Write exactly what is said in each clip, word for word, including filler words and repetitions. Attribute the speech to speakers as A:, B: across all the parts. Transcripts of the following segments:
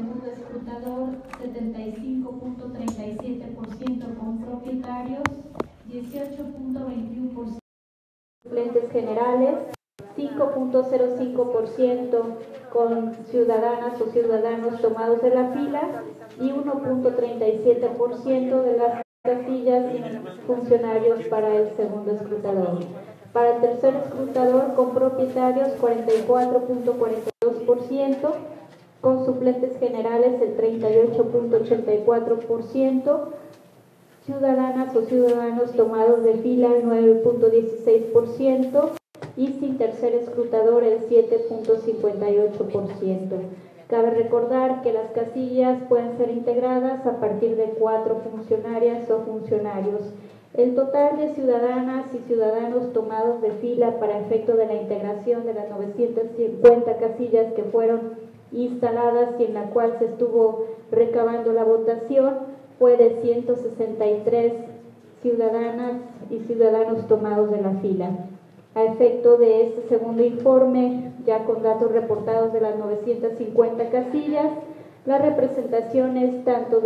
A: segundo escrutador, setenta y cinco punto treinta y siete por ciento con propietarios, dieciocho punto veintiuno por ciento suplentes generales, cinco punto cero cinco por ciento con ciudadanas o ciudadanos tomados de la fila y uno punto treinta y siete por ciento de las casillas y funcionarios para el segundo escrutador. Para el tercer escrutador con propietarios cuarenta y cuatro punto cuarenta y dos por ciento, con suplentes generales el treinta y ocho punto ochenta y cuatro por ciento, ciudadanas o ciudadanos tomados de fila el nueve punto dieciséis por ciento y sin tercer escrutador el siete punto cincuenta y ocho por ciento. Cabe recordar que las casillas pueden ser integradas a partir de cuatro funcionarias o funcionarios. El total de ciudadanas y ciudadanos tomados de fila para efecto de la integración de las novecientas cincuenta casillas que fueron instaladas y en la cual se estuvo recabando la votación fue de ciento sesenta y tres ciudadanas y ciudadanos tomados de la fila. A efecto de este segundo informe, ya con datos reportados de las novecientas cincuenta casillas, las representaciones tanto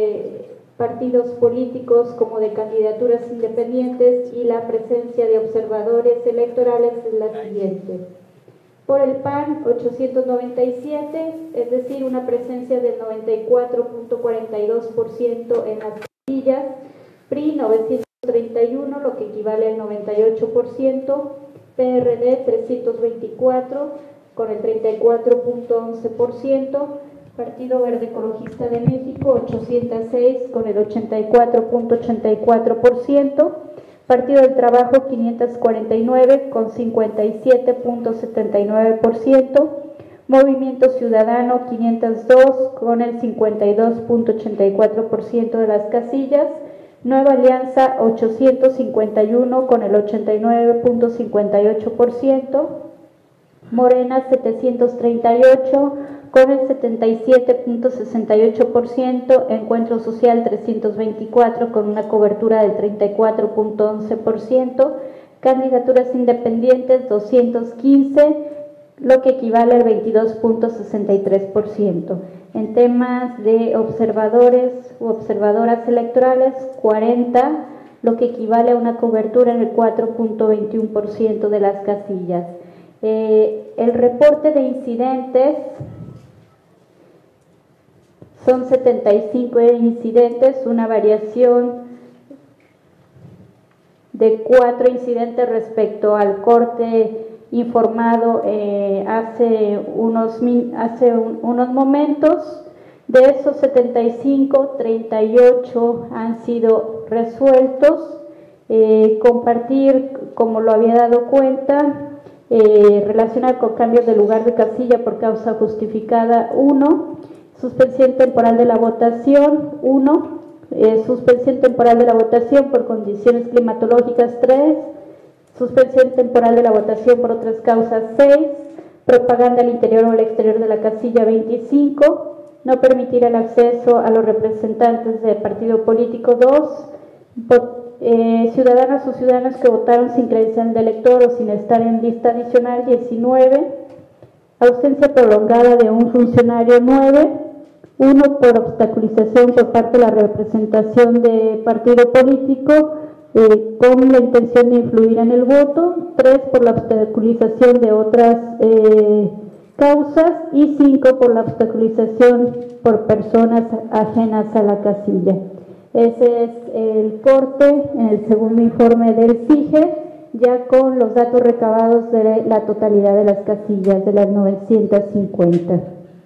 A: de partidos políticos como de candidaturas independientes y la presencia de observadores electorales es la siguiente. Por el P A N, ochocientos noventa y siete, es decir, una presencia del noventa y cuatro punto cuarenta y dos por ciento en las casillas. P R I, novecientos treinta y uno, lo que equivale al noventa y ocho por ciento. P R D, trescientos veinticuatro, con el treinta y cuatro punto once por ciento. Partido Verde Ecologista de México, ochocientos seis, con el ochenta y cuatro punto ochenta y cuatro por ciento. Partido del Trabajo, quinientos cuarenta y nueve, con cincuenta y siete punto setenta y nueve por ciento. Movimiento Ciudadano, quinientos dos, con el cincuenta y dos punto ochenta y cuatro por ciento de las casillas. Nueva Alianza, ochocientos cincuenta y uno, con el ochenta y nueve punto cincuenta y ocho por ciento. Morena, setecientos treinta y ocho, con el setenta y siete punto sesenta y ocho por ciento. Encuentro Social, trescientos veinticuatro, con una cobertura del treinta y cuatro punto once por ciento. Candidaturas independientes, doscientos quince, lo que equivale al veintidós punto sesenta y tres por ciento. En temas de observadores u observadoras electorales, cuarenta, lo que equivale a una cobertura en el cuatro punto veintiuno por ciento de las casillas. Eh, el reporte de incidentes son setenta y cinco incidentes, una variación de cuatro incidentes respecto al corte informado eh, hace, unos, hace un, unos momentos. De esos setenta y cinco, treinta y ocho han sido resueltos. Eh, compartir, como lo había dado cuenta, eh, relacionado con cambios de lugar de casilla por causa justificada, uno. Suspensión temporal de la votación, uno. Eh, suspensión temporal de la votación por condiciones climatológicas, tres. Suspensión temporal de la votación por otras causas, seis. Propaganda al interior o al exterior de la casilla, veinticinco. No permitir el acceso a los representantes del partido político, dos. Eh, ciudadanas o ciudadanos que votaron sin credencial de elector o sin estar en lista adicional, diecinueve. Ausencia prolongada de un funcionario, nueve. Uno por obstaculización por parte de la representación de partido político eh, con la intención de influir en el voto. Tres por la obstaculización de otras eh, causas. Y cinco por la obstaculización por personas ajenas a la casilla. Ese es el corte en el segundo informe del C I G E, ya con los datos recabados de la totalidad de las casillas, de las novecientas cincuenta.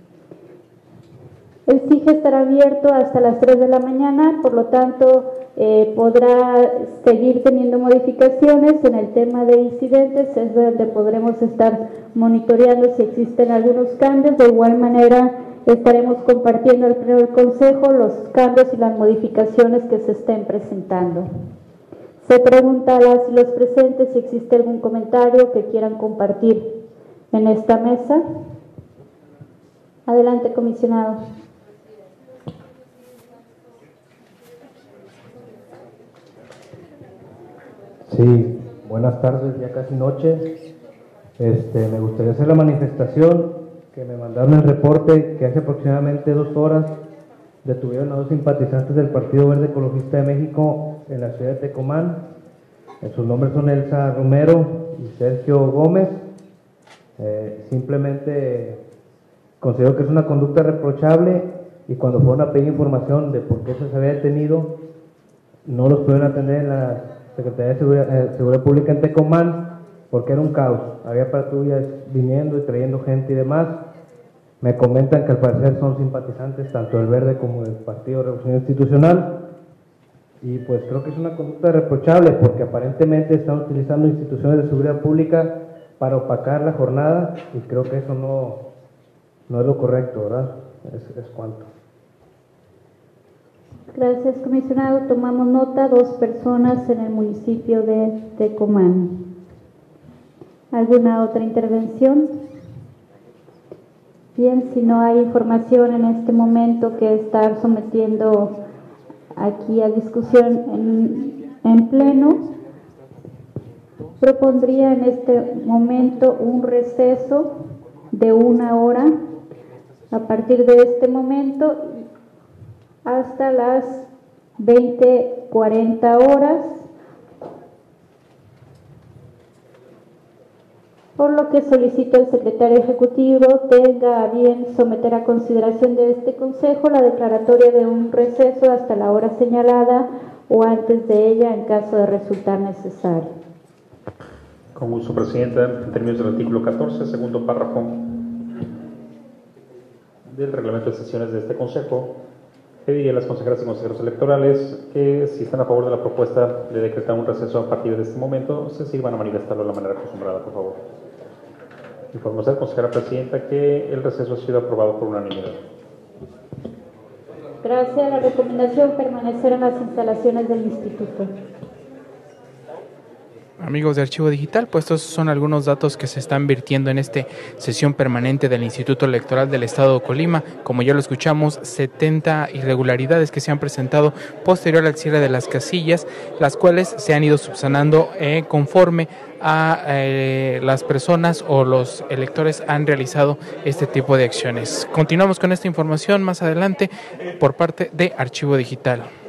A: El C I G E estará abierto hasta las tres de la mañana, por lo tanto eh, podrá seguir teniendo modificaciones. En el tema de incidentes es donde podremos estar monitoreando si existen algunos cambios. De igual manera estaremos compartiendo al Pleno del Consejo los cambios y las modificaciones que se estén presentando. Se pregunta a las y los presentes si existe algún comentario que quieran compartir en esta mesa. Adelante, comisionado.
B: Sí, buenas tardes, ya casi noche. Este, me gustaría hacer la manifestación que me mandaron el reporte que hace aproximadamente dos horas detuvieron a dos simpatizantes del Partido Verde Ecologista de México en la ciudad de Tecomán. Sus nombres son Elsa Romero y Sergio Gómez. Eh, simplemente considero que es una conducta reprochable, y cuando fueron a pedir información de por qué se había detenido, no los pudieron atender en la Secretaría de Seguridad, eh, Seguridad Pública en Tecomán, porque era un caos. Había patrullas viniendo y trayendo gente y demás. Me comentan que al parecer son simpatizantes tanto del Verde como del Partido de Revolución Institucional, y pues creo que es una conducta reprochable porque aparentemente están utilizando instituciones de seguridad pública para opacar la jornada, y creo que eso no, no es lo correcto, ¿verdad? Es, es cuanto.
A: Gracias, comisionado. Tomamos nota, dos personas en el municipio de Tecomán. ¿Alguna otra intervención? Bien, si no hay información en este momento que estar sometiendo aquí a discusión en, en pleno, propondría en este momento un receso de una hora a partir de este momento hasta las veinte cuarenta horas, por lo que solicito al secretario ejecutivo tenga a bien someter a consideración de este consejo la declaratoria de un receso hasta la hora señalada o antes de ella en caso de resultar necesario.
C: Con gusto, Presidenta. En términos del artículo catorce, segundo párrafo del reglamento de sesiones de este consejo, pediría a las consejeras y consejeros electorales que, si están a favor de la propuesta de decretar un receso a partir de este momento, se sirvan a manifestarlo de la manera acostumbrada, por favor. Informo a la consejera presidenta que el receso ha sido aprobado por unanimidad.
A: Gracias. La recomendación: permanecer en las instalaciones del instituto.
D: Amigos de Archivo Digital, pues estos son algunos datos que se están vertiendo en esta sesión permanente del Instituto Electoral del Estado de Colima. Como ya lo escuchamos, setenta irregularidades que se han presentado posterior al cierre de las casillas, las cuales se han ido subsanando eh, conforme a eh, las personas o los electores han realizado este tipo de acciones. Continuamos con esta información más adelante por parte de Archivo Digital.